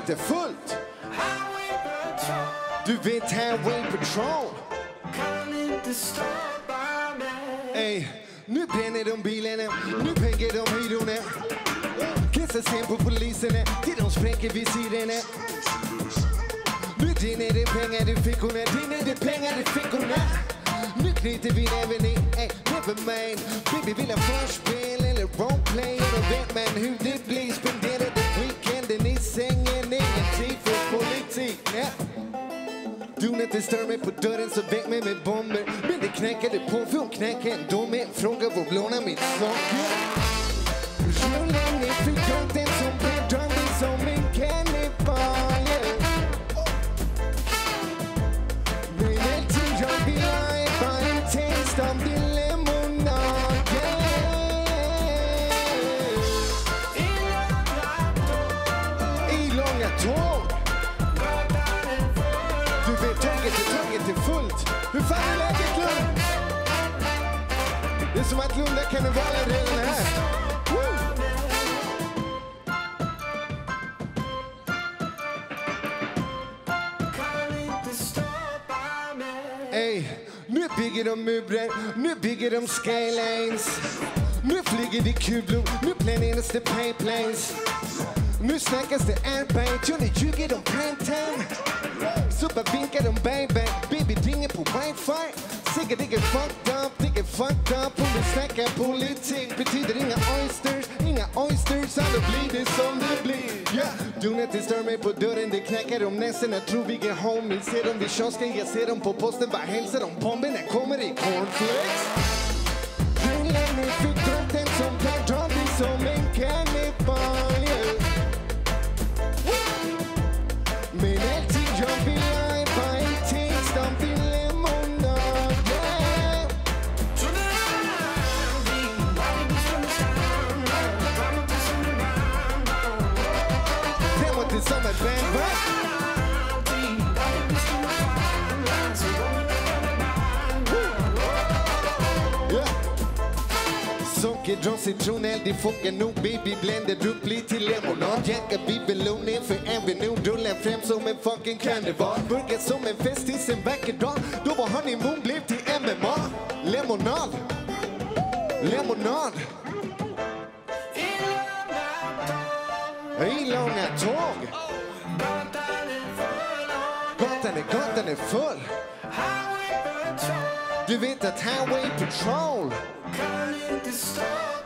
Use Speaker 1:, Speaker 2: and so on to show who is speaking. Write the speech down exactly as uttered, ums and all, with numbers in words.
Speaker 1: tåget är fullt. Du vet Highway Patrol. Ey, nu bränner de bilarna, nu pengar de hyrorna. Kissar sen på poliserna, till de spräcker vid sidorna. Nu rinner det pengar i fickorna, rinner det pengar i fickorna. Nu knyter vi näven i, ey, nevermind. Baby vill ha förspel eller roleplay. Och vet man hur det blir, spenderade weekenden i sängen. Ingen tid för politik, nej. Du när inte stör mig på dörren så väck mig med bomber. Men det knäckade på för hon knäckade ändå med en fråga vad låna mitt saker. Rullar ner för kanten som blir drömmen som en kannibal. Men allting jag vill ha är bara en taste av din lemonad. I långa tåg. Du vet tåget är tåget är fullt. Hur fan är läget Lund? Det är som att Lunda karnevalen redan är här. Ey, nu bygger de murar, nu bygger de skylines. Nu flyger det kulor, nu planeras det pipelines. Nu snackas det arbete, och nu ljuger de primetime. Så bara vinkar de baby, baby ringer på wifi. Säkert det är fucked up, det är fucked up. Om du snackar politik betyder inga oysters, inga oysters. Alla blir det som det blir, yeah. Du när inte stör mig på dörren, det knackar om näsen. Jag tror vi är homies, ser dem vid kiosken, jag ser dem på posten. Bara hälsar de bomberna kommer i cornflakes. Rullar ner för drotten som kan dra dig som en kannibal, yeah. Men allting jag vill ha är bara en taste av din lemonad, yeah. Framåt till sommarband, va? Sockerdropp, citroneld i focken, nog baby blender upp lite till lemonad. Jacka bibelon ner för en venod, rullar fram som en fucking karneval. Börjar som en festis en vacker dag, då var honeymoon blev till M M A. Lemonad, lemonad. I långa tåg. Gatan är, gatan är full. Du vet att Highway Patrol. Kan inte stå.